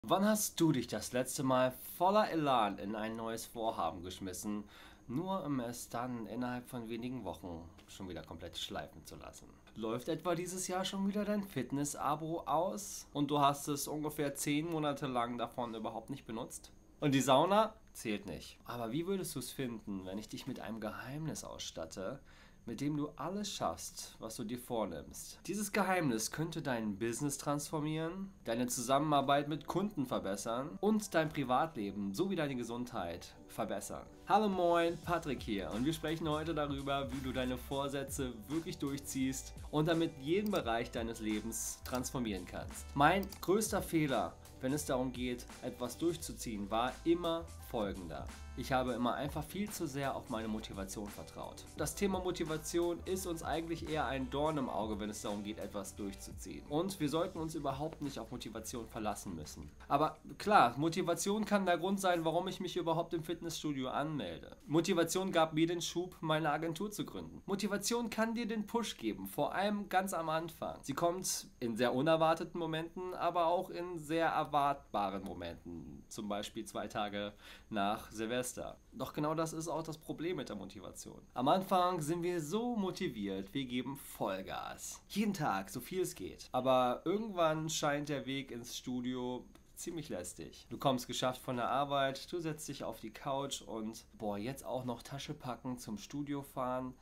Wann hast du dich das letzte Mal voller Elan in ein neues Vorhaben geschmissen, nur um es dann innerhalb von wenigen Wochen schon wieder komplett schleifen zu lassen? Läuft etwa dieses Jahr schon wieder dein Fitness-Abo aus und du hast es ungefähr 10 Monate lang davon überhaupt nicht benutzt? Und die Sauna zählt nicht. Aber wie würdest du es finden, wenn ich dich mit einem Geheimnis ausstatte, mit dem du alles schaffst, was du dir vornimmst? Dieses Geheimnis könnte dein Business transformieren, deine Zusammenarbeit mit Kunden verbessern und dein Privatleben sowie deine Gesundheit verbessern. Hallo moin, Patrick hier und wir sprechen heute darüber, wie du deine Vorsätze wirklich durchziehst und damit jeden Bereich deines Lebens transformieren kannst. Mein größter Fehler, wenn es darum geht, etwas durchzuziehen, war immer folgender. Ich habe immer einfach viel zu sehr auf meine Motivation vertraut. Das Thema Motivation ist uns eigentlich eher ein Dorn im Auge, wenn es darum geht, etwas durchzuziehen. Und wir sollten uns überhaupt nicht auf Motivation verlassen müssen. Aber klar, Motivation kann der Grund sein, warum ich mich überhaupt im Fitnessstudio anmelde. Motivation gab mir den Schub, meine Agentur zu gründen. Motivation kann dir den Push geben, vor allem ganz am Anfang. Sie kommt in sehr unerwarteten Momenten, aber auch in sehr erwartbaren Momenten. Zum Beispiel 2 Tage nach Silvester. Doch genau das ist auch das Problem mit der Motivation. Am Anfang sind wir so motiviert, wir geben Vollgas. Jeden Tag, so viel es geht. Aber irgendwann scheint der Weg ins Studio ziemlich lästig. Du kommst geschafft von der Arbeit, du setzt dich auf die Couch und jetzt auch noch Tasche packen, zum Studio fahren,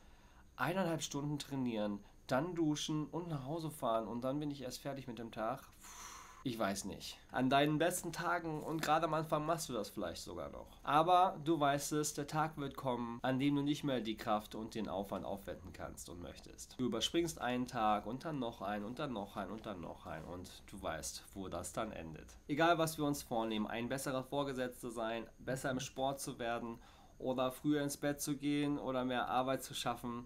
1,5 Stunden trainieren, dann duschen und nach Hause fahren und dann bin ich erst fertig mit dem Tag. Ich weiß nicht. An deinen besten Tagen und gerade am Anfang machst du das vielleicht sogar noch. Aber du weißt es, der Tag wird kommen, an dem du nicht mehr die Kraft und den Aufwand aufwenden kannst und möchtest. Du überspringst einen Tag und dann noch einen und dann noch einen und dann noch einen und du weißt, wo das dann endet. Egal was wir uns vornehmen, ein besserer Vorgesetzter sein, besser im Sport zu werden oder früher ins Bett zu gehen oder mehr Arbeit zu schaffen.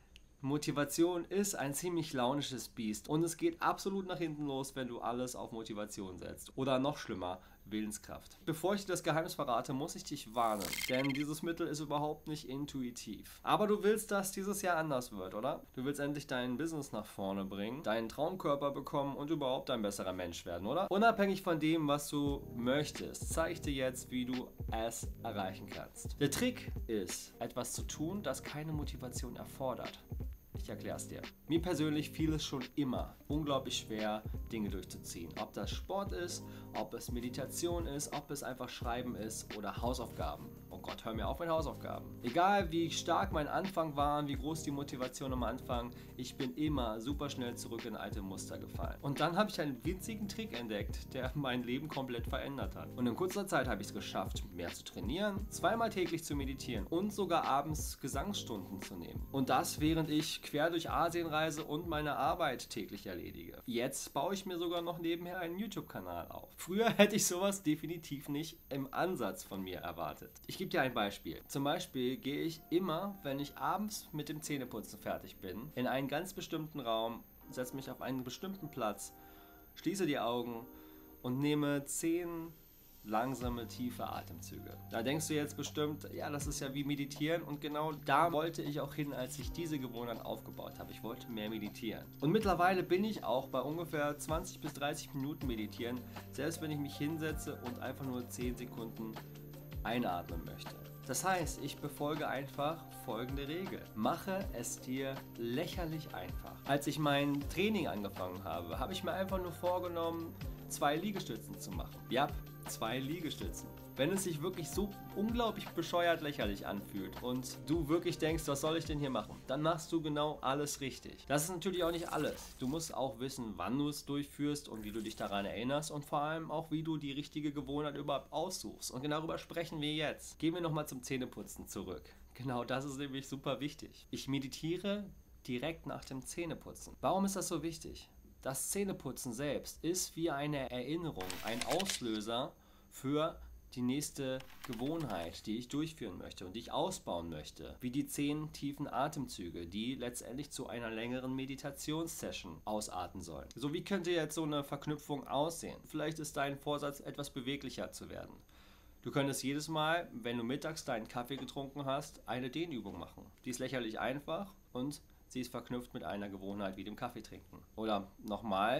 Motivation ist ein ziemlich launisches Biest und es geht absolut nach hinten los, wenn du alles auf Motivation setzt. Oder noch schlimmer, Willenskraft. Bevor ich dir das Geheimnis verrate, muss ich dich warnen, denn dieses Mittel ist überhaupt nicht intuitiv. Aber du willst, dass dieses Jahr anders wird, oder? Du willst endlich dein Business nach vorne bringen, deinen Traumkörper bekommen und überhaupt ein besserer Mensch werden, oder? Unabhängig von dem, was du möchtest, zeige ich dir jetzt, wie du es erreichen kannst. Der Trick ist, etwas zu tun, das keine Motivation erfordert. Ich erkläre es dir. Mir persönlich fiel es schon immer unglaublich schwer, Dinge durchzuziehen. Ob das Sport ist, ob es Meditation ist, ob es einfach Schreiben ist oder Hausaufgaben. Oh Gott, hör mir auf mit Hausaufgaben. Egal wie stark mein Anfang war und wie groß die Motivation am Anfang, ich bin immer super schnell zurück in alte Muster gefallen. Und dann habe ich einen winzigen Trick entdeckt, der mein Leben komplett verändert hat. Und in kurzer Zeit habe ich es geschafft, mehr zu trainieren, 2-mal täglich zu meditieren und sogar abends Gesangsstunden zu nehmen. Und das, während ich quer durch Asien reise und meine Arbeit täglich erledige. Jetzt baue ich mir sogar noch nebenher einen YouTube-Kanal auf. Früher hätte ich sowas definitiv nicht im Ansatz von mir erwartet. Ich gebe dir ein Beispiel. Zum Beispiel gehe ich immer, wenn ich abends mit dem Zähneputzen fertig bin, in einen ganz bestimmten Raum, setze mich auf einen bestimmten Platz, schließe die Augen und nehme 10 langsame, tiefe Atemzüge. Da denkst du jetzt bestimmt, ja, das ist ja wie Meditieren und genau da wollte ich auch hin, als ich diese Gewohnheit aufgebaut habe. Ich wollte mehr meditieren. Und mittlerweile bin ich auch bei ungefähr 20 bis 30 Minuten meditieren, selbst wenn ich mich hinsetze und einfach nur 10 Sekunden einatmen möchte. Das heißt, ich befolge einfach folgende Regel. Mache es dir lächerlich einfach. Als ich mein Training angefangen habe, habe ich mir einfach nur vorgenommen, 2 Liegestützen zu machen. Ja, 2 Liegestützen. Wenn es sich wirklich so unglaublich bescheuert lächerlich anfühlt und du wirklich denkst, was soll ich denn hier machen, dann machst du genau alles richtig. Das ist natürlich auch nicht alles. Du musst auch wissen, wann du es durchführst und wie du dich daran erinnerst und vor allem auch, wie du die richtige Gewohnheit überhaupt aussuchst. Und genau darüber sprechen wir jetzt. Gehen wir nochmal zum Zähneputzen zurück. Genau das ist nämlich super wichtig. Ich meditiere direkt nach dem Zähneputzen. Warum ist das so wichtig? Das Zähneputzen selbst ist wie eine Erinnerung, ein Auslöser für die nächste Gewohnheit, die ich durchführen möchte und die ich ausbauen möchte. Wie die 10 tiefen Atemzüge, die letztendlich zu einer längeren Meditationssession ausarten sollen. So, wie könnte jetzt so eine Verknüpfung aussehen? Vielleicht ist dein Vorsatz, etwas beweglicher zu werden. Du könntest jedes Mal, wenn du mittags deinen Kaffee getrunken hast, eine Dehnübung machen. Die ist lächerlich einfach und sie ist verknüpft mit einer Gewohnheit wie dem Kaffee trinken. Oder nochmal,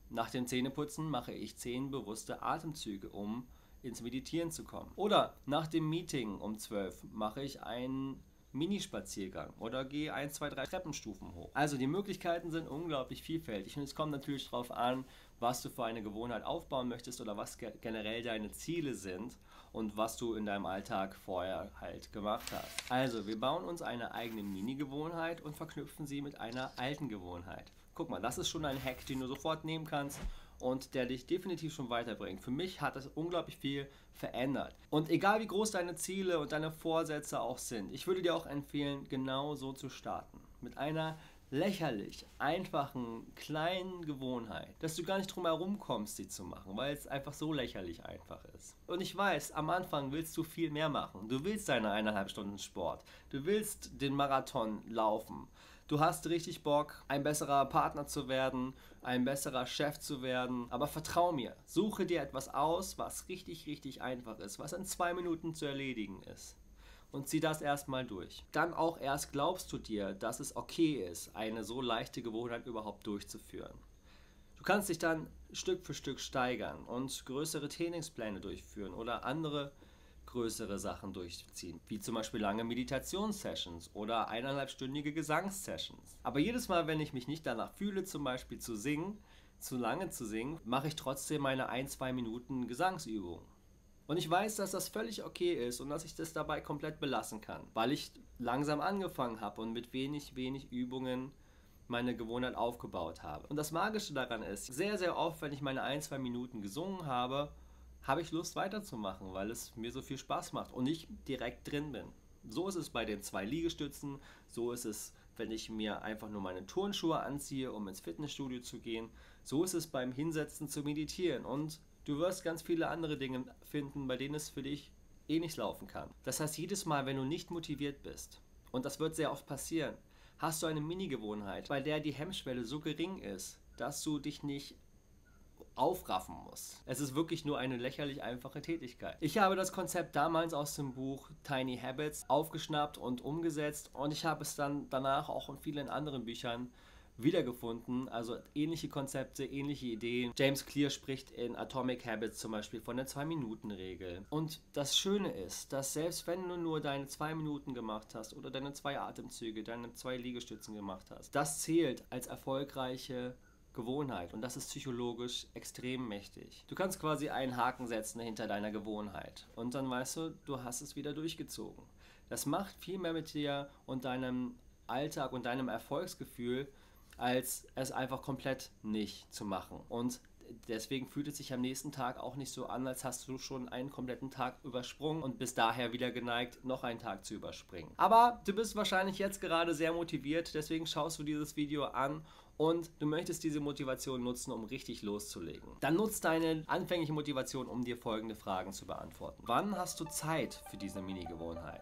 Nach dem Zähneputzen mache ich 10 bewusste Atemzüge, um ins Meditieren zu kommen. Oder nach dem Meeting um 12 mache ich einen Minispaziergang oder gehe 1, 2, 3 Treppenstufen hoch. Also die Möglichkeiten sind unglaublich vielfältig und es kommt natürlich darauf an, was du für eine Gewohnheit aufbauen möchtest oder was generell deine Ziele sind und was du in deinem Alltag vorher halt gemacht hast. Also wir bauen uns eine eigene Mini-Gewohnheit und verknüpfen sie mit einer alten Gewohnheit. Guck mal, das ist schon ein Hack, den du sofort nehmen kannst und der dich definitiv schon weiterbringt. Für mich hat das unglaublich viel verändert. Und egal wie groß deine Ziele und deine Vorsätze auch sind, ich würde dir auch empfehlen, genau so zu starten. Mit einer lächerlich einfachen, kleinen Gewohnheit, dass du gar nicht drum herum kommst, sie zu machen, weil es einfach so lächerlich einfach ist. Und ich weiß, am Anfang willst du viel mehr machen. Du willst deine 1,5 Stunden Sport. Du willst den Marathon laufen. Du hast richtig Bock, ein besserer Partner zu werden, ein besserer Chef zu werden. Aber vertrau mir, suche dir etwas aus, was richtig, richtig einfach ist, was in 2 Minuten zu erledigen ist. Und zieh das erstmal durch. Dann auch erst glaubst du dir, dass es okay ist, eine so leichte Gewohnheit überhaupt durchzuführen. Du kannst dich dann Stück für Stück steigern und größere Trainingspläne durchführen oder andere größere Sachen durchziehen, wie zum Beispiel lange Meditationssessions oder 1,5-stündige Gesangssessions. Aber jedes Mal, wenn ich mich nicht danach fühle, zum Beispiel zu singen, zu lange zu singen, mache ich trotzdem meine 1, 2 Minuten Gesangsübung. Und ich weiß, dass das völlig okay ist und dass ich das dabei komplett belassen kann, weil ich langsam angefangen habe und mit wenig Übungen meine Gewohnheit aufgebaut habe. Und das Magische daran ist, sehr, sehr oft, wenn ich meine 1, 2 Minuten gesungen habe, habe ich Lust weiterzumachen, weil es mir so viel Spaß macht und ich direkt drin bin. So ist es bei den 2 Liegestützen, so ist es, wenn ich mir einfach nur meine Turnschuhe anziehe, um ins Fitnessstudio zu gehen, so ist es beim Hinsetzen zu meditieren und du wirst ganz viele andere Dinge finden, bei denen es für dich eh nicht laufen kann. Das heißt, jedes Mal, wenn du nicht motiviert bist, und das wird sehr oft passieren, hast du eine Mini-Gewohnheit, bei der die Hemmschwelle so gering ist, dass du dich nicht aufraffen muss. Es ist wirklich nur eine lächerlich einfache Tätigkeit. Ich habe das Konzept damals aus dem Buch Tiny Habits aufgeschnappt und umgesetzt und ich habe es dann danach auch in vielen anderen Büchern wiedergefunden, also ähnliche Konzepte, ähnliche Ideen. James Clear spricht in Atomic Habits zum Beispiel von der 2-Minuten-Regel. Und das Schöne ist, dass selbst wenn du nur deine 2 Minuten gemacht hast oder deine 2 Atemzüge, deine 2 Liegestützen gemacht hast, das zählt als erfolgreiche Gewohnheit und das ist psychologisch extrem mächtig. Du kannst quasi einen Haken setzen hinter deiner Gewohnheit und dann weißt du, du hast es wieder durchgezogen. Das macht viel mehr mit dir und deinem Alltag und deinem Erfolgsgefühl, als es einfach komplett nicht zu machen. Und deswegen fühlt es sich am nächsten Tag auch nicht so an, als hast du schon einen kompletten Tag übersprungen und bist daher wieder geneigt, noch einen Tag zu überspringen. Aber du bist wahrscheinlich jetzt gerade sehr motiviert, deswegen schaust du dieses Video an und du möchtest diese Motivation nutzen, um richtig loszulegen. Dann nutzt deine anfängliche Motivation, um dir folgende Fragen zu beantworten. Wann hast du Zeit für diese Mini-Gewohnheit?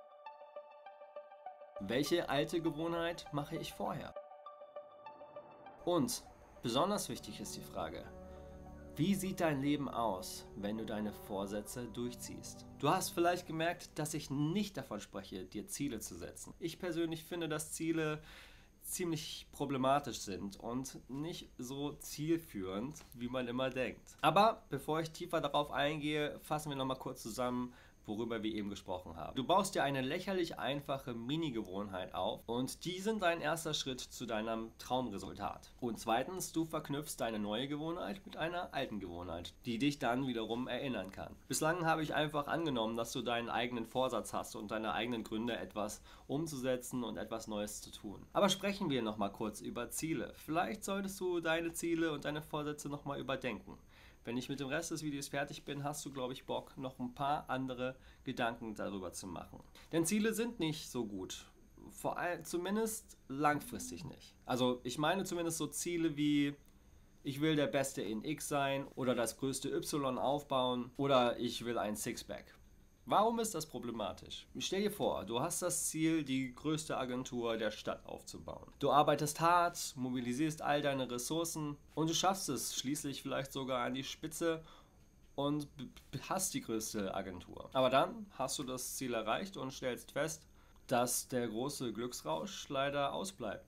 Welche alte Gewohnheit mache ich vorher? Und besonders wichtig ist die Frage, wie sieht dein Leben aus, wenn du deine Vorsätze durchziehst? Du hast vielleicht gemerkt, dass ich nicht davon spreche, dir Ziele zu setzen. Ich persönlich finde, dass Ziele ziemlich problematisch sind und nicht so zielführend, wie man immer denkt. Aber bevor ich tiefer darauf eingehe, fassen wir nochmal kurz zusammen, worüber wir eben gesprochen haben. Du baust dir eine lächerlich einfache Mini-Gewohnheit auf und die sind dein erster Schritt zu deinem Traumresultat. Und zweitens, du verknüpfst deine neue Gewohnheit mit einer alten Gewohnheit, die dich dann wiederum erinnern kann. Bislang habe ich einfach angenommen, dass du deinen eigenen Vorsatz hast und deine eigenen Gründe, etwas umzusetzen und etwas Neues zu tun. Aber sprechen wir nochmal kurz über Ziele. Vielleicht solltest du deine Ziele und deine Vorsätze nochmal überdenken. Wenn ich mit dem Rest des Videos fertig bin, hast du, glaube ich, Bock, noch ein paar andere Gedanken darüber zu machen. Denn Ziele sind nicht so gut. Vor allem, zumindest langfristig nicht. Also ich meine zumindest so Ziele wie, ich will der Beste in X sein oder das größte Y aufbauen oder ich will ein Sixpack. Warum ist das problematisch? Stell dir vor, du hast das Ziel, die größte Agentur der Stadt aufzubauen. Du arbeitest hart, mobilisierst all deine Ressourcen und du schaffst es schließlich vielleicht sogar an die Spitze und hast die größte Agentur. Aber dann hast du das Ziel erreicht und stellst fest, dass der große Glücksrausch leider ausbleibt.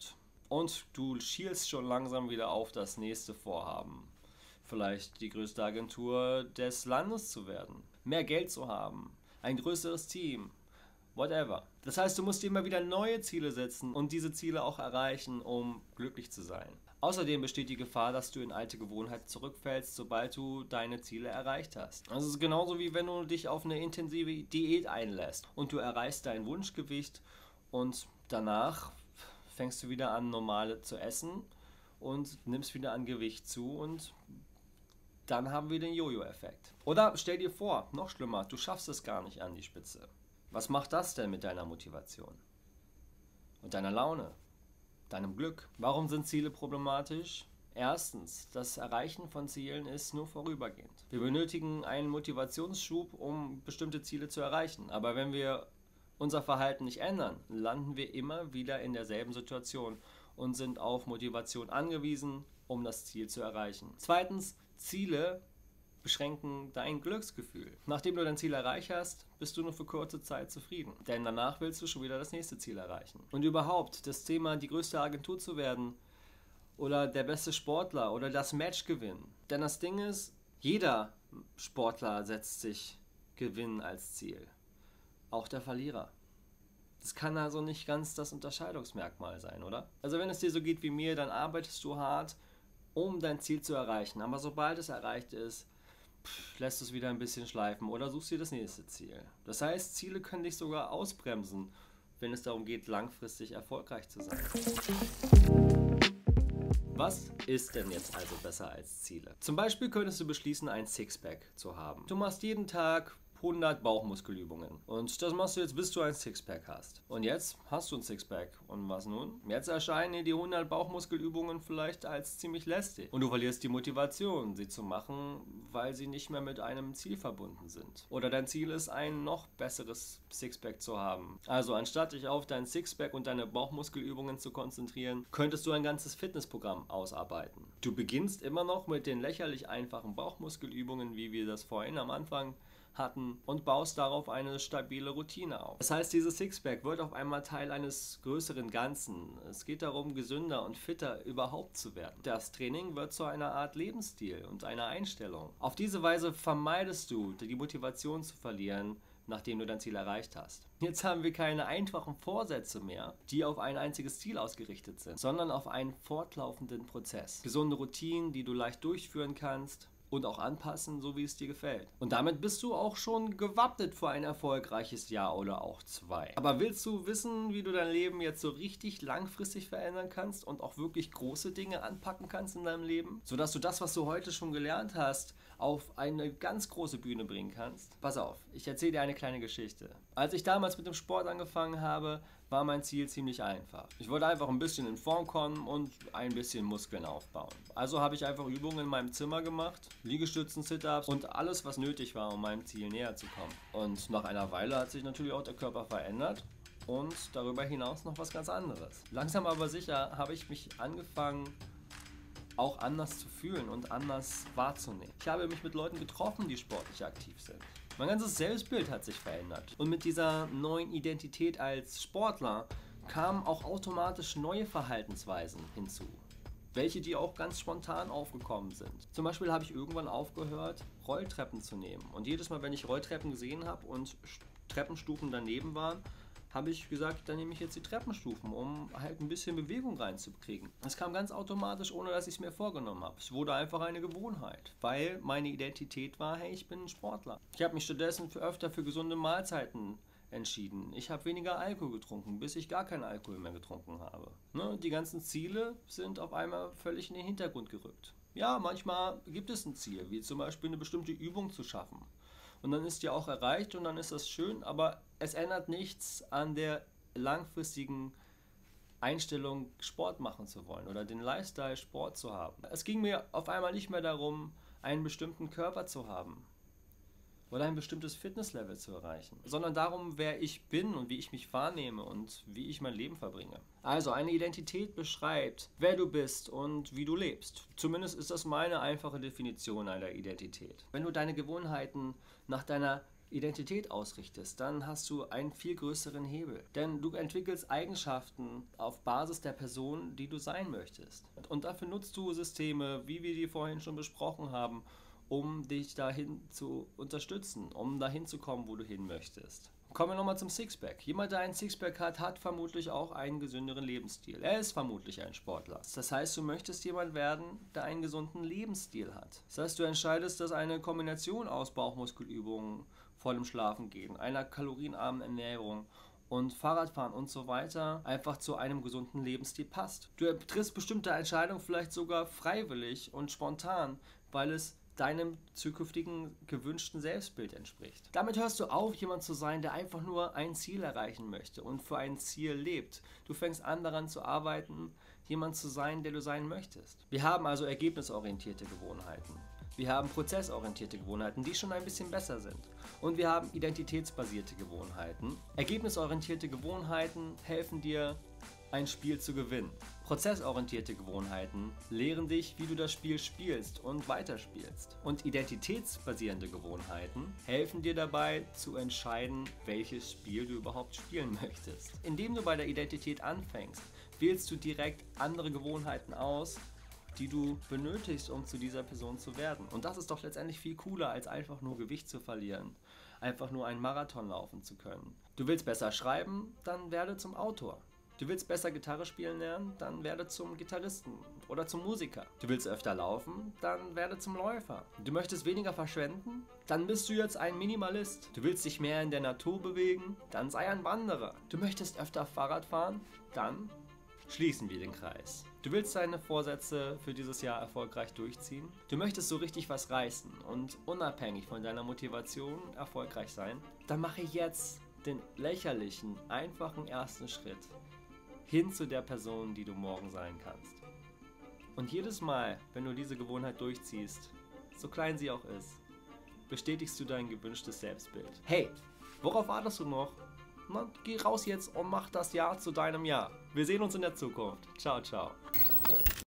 und du schielst schon langsam wieder auf das nächste Vorhaben. Vielleicht die größte Agentur des Landes zu werden, mehr Geld zu haben, ein größeres Team, whatever. Das heißt, du musst dir immer wieder neue Ziele setzen und diese Ziele auch erreichen, um glücklich zu sein. Außerdem besteht die Gefahr, dass du in alte Gewohnheiten zurückfällst, sobald du deine Ziele erreicht hast. Also es ist genauso wie wenn du dich auf eine intensive Diät einlässt und du erreichst dein Wunschgewicht und danach fängst du wieder an, normale zu essen und nimmst wieder an Gewicht zu und dann haben wir den Jojo-Effekt. Oder stell dir vor, noch schlimmer, du schaffst es gar nicht an die Spitze. Was macht das denn mit deiner Motivation? Und deiner Laune? Deinem Glück? Warum sind Ziele problematisch? Erstens, das Erreichen von Zielen ist nur vorübergehend. Wir benötigen einen Motivationsschub, um bestimmte Ziele zu erreichen. Aber wenn wir unser Verhalten nicht ändern, landen wir immer wieder in derselben Situation und sind auf Motivation angewiesen, um das Ziel zu erreichen. Zweitens, Ziele beschränken dein Glücksgefühl. Nachdem du dein Ziel erreicht hast, bist du nur für kurze Zeit zufrieden. Denn danach willst du schon wieder das nächste Ziel erreichen. Und überhaupt, das Thema, die größte Agentur zu werden oder der beste Sportler oder das Match gewinnen. Denn das Ding ist, jeder Sportler setzt sich Gewinnen als Ziel. Auch der Verlierer. Das kann also nicht ganz das Unterscheidungsmerkmal sein, oder? Also wenn es dir so geht wie mir, dann arbeitest du hart, um dein Ziel zu erreichen. Aber sobald es erreicht ist, lässt es wieder ein bisschen schleifen oder suchst dir das nächste Ziel. Das heißt, Ziele können dich sogar ausbremsen, wenn es darum geht, langfristig erfolgreich zu sein. Was ist denn jetzt also besser als Ziele? Zum Beispiel könntest du beschließen, ein Sixpack zu haben. Du machst jeden Tag 100 Bauchmuskelübungen. Und das machst du jetzt, bis du ein Sixpack hast. Und jetzt hast du ein Sixpack. Und was nun? Jetzt erscheinen dir die 100 Bauchmuskelübungen vielleicht als ziemlich lästig. Und du verlierst die Motivation, sie zu machen, weil sie nicht mehr mit einem Ziel verbunden sind. Oder dein Ziel ist, ein noch besseres Sixpack zu haben. Also anstatt dich auf dein Sixpack und deine Bauchmuskelübungen zu konzentrieren, könntest du ein ganzes Fitnessprogramm ausarbeiten. Du beginnst immer noch mit den lächerlich einfachen Bauchmuskelübungen, wie wir das vorhin am Anfang hatten, und baust darauf eine stabile Routine auf. Das heißt, dieses Sixpack wird auf einmal Teil eines größeren Ganzen. Es geht darum, gesünder und fitter überhaupt zu werden. Das Training wird zu einer Art Lebensstil und einer Einstellung. Auf diese Weise vermeidest du, die Motivation zu verlieren, nachdem du dein Ziel erreicht hast. Jetzt haben wir keine einfachen Vorsätze mehr, die auf ein einziges Ziel ausgerichtet sind, sondern auf einen fortlaufenden Prozess. Gesunde Routinen, die du leicht durchführen kannst und auch anpassen, so wie es dir gefällt. Und damit bist du auch schon gewappnet für ein erfolgreiches Jahr oder auch 2. Aber willst du wissen, wie du dein Leben jetzt so richtig langfristig verändern kannst und auch wirklich große Dinge anpacken kannst in deinem Leben, sodass du das, was du heute schon gelernt hast, auf eine ganz große Bühne bringen kannst? Pass auf, ich erzähle dir eine kleine Geschichte. Als ich damals mit dem Sport angefangen habe, war mein Ziel ziemlich einfach. Ich wollte einfach ein bisschen in Form kommen und ein bisschen Muskeln aufbauen. Also habe ich einfach Übungen in meinem Zimmer gemacht, Liegestützen, Sit-Ups und alles, was nötig war, um meinem Ziel näher zu kommen. Und nach einer Weile hat sich natürlich auch der Körper verändert und darüber hinaus noch was ganz anderes. Langsam aber sicher habe ich mich angefangen, auch anders zu fühlen und anders wahrzunehmen. Ich habe mich mit Leuten getroffen, die sportlich aktiv sind. Mein ganzes Selbstbild hat sich verändert. Und mit dieser neuen Identität als Sportler kamen auch automatisch neue Verhaltensweisen hinzu, welche die auch ganz spontan aufgekommen sind. Zum Beispiel habe ich irgendwann aufgehört, Rolltreppen zu nehmen. Und jedes Mal, wenn ich Rolltreppen gesehen habe und Treppenstufen daneben waren, habe ich gesagt, dann nehme ich jetzt die Treppenstufen, um halt ein bisschen Bewegung reinzukriegen. Das kam ganz automatisch, ohne dass ich es mir vorgenommen habe. Es wurde einfach eine Gewohnheit, weil meine Identität war, hey, ich bin ein Sportler. Ich habe mich stattdessen öfter für gesunde Mahlzeiten entschieden. Ich habe weniger Alkohol getrunken, bis ich gar keinen Alkohol mehr getrunken habe. Ne? Die ganzen Ziele sind auf einmal völlig in den Hintergrund gerückt. Ja, manchmal gibt es ein Ziel, wie zum Beispiel eine bestimmte Übung zu schaffen. Und dann ist die auch erreicht und dann ist das schön, aber es ändert nichts an der langfristigen Einstellung, Sport machen zu wollen oder den Lifestyle, Sport zu haben. Es ging mir auf einmal nicht mehr darum, einen bestimmten Körper zu haben oder ein bestimmtes Fitnesslevel zu erreichen, sondern darum, wer ich bin und wie ich mich wahrnehme und wie ich mein Leben verbringe. Also eine Identität beschreibt, wer du bist und wie du lebst. Zumindest ist das meine einfache Definition einer Identität. Wenn du deine Gewohnheiten nach deiner Identität ausrichtest, dann hast du einen viel größeren Hebel. Denn du entwickelst Eigenschaften auf Basis der Person, die du sein möchtest. Und dafür nutzt du Systeme, wie wir die vorhin schon besprochen haben, um dich dahin zu unterstützen, um dahin zu kommen, wo du hin möchtest. Kommen wir nochmal zum Sixpack. Jemand, der ein Sixpack hat, hat vermutlich auch einen gesünderen Lebensstil. Er ist vermutlich ein Sportler. Das heißt, du möchtest jemand werden, der einen gesunden Lebensstil hat. Das heißt, du entscheidest, dass eine Kombination aus Bauchmuskelübungen vor dem Schlafengehen, einer kalorienarmen Ernährung und Fahrradfahren und so weiter einfach zu einem gesunden Lebensstil passt. Du triffst bestimmte Entscheidungen vielleicht sogar freiwillig und spontan, weil es deinem zukünftigen gewünschten Selbstbild entspricht. Damit hörst du auf, jemand zu sein, der einfach nur ein Ziel erreichen möchte und für ein Ziel lebt. Du fängst an, daran zu arbeiten, jemand zu sein, der du sein möchtest. Wir haben also ergebnisorientierte Gewohnheiten. Wir haben prozessorientierte Gewohnheiten, die schon ein bisschen besser sind. Und wir haben identitätsbasierte Gewohnheiten. Ergebnisorientierte Gewohnheiten helfen dir, ein Spiel zu gewinnen. Prozessorientierte Gewohnheiten lehren dich, wie du das Spiel spielst und weiterspielst. Und identitätsbasierende Gewohnheiten helfen dir dabei, zu entscheiden, welches Spiel du überhaupt spielen möchtest. Indem du bei der Identität anfängst, wählst du direkt andere Gewohnheiten aus, die du benötigst, um zu dieser Person zu werden. Und das ist doch letztendlich viel cooler, als einfach nur Gewicht zu verlieren, einfach nur einen Marathon laufen zu können. Du willst besser schreiben, dann werde zum Autor. Du willst besser Gitarre spielen lernen, dann werde zum Gitarristen oder zum Musiker. Du willst öfter laufen, dann werde zum Läufer. Du möchtest weniger verschwenden, dann bist du jetzt ein Minimalist. Du willst dich mehr in der Natur bewegen, dann sei ein Wanderer. Du möchtest öfter Fahrrad fahren, dann schließen wir den Kreis. Du willst deine Vorsätze für dieses Jahr erfolgreich durchziehen. Du möchtest so richtig was reißen und unabhängig von deiner Motivation erfolgreich sein. Dann mache jetzt den lächerlichen, einfachen ersten Schritt hin zu der Person, die du morgen sein kannst. Und jedes Mal, wenn du diese Gewohnheit durchziehst, so klein sie auch ist, bestätigst du dein gewünschtes Selbstbild. Hey, worauf wartest du noch? Na, geh raus jetzt und mach das Jahr zu deinem Jahr. Wir sehen uns in der Zukunft. Ciao, ciao.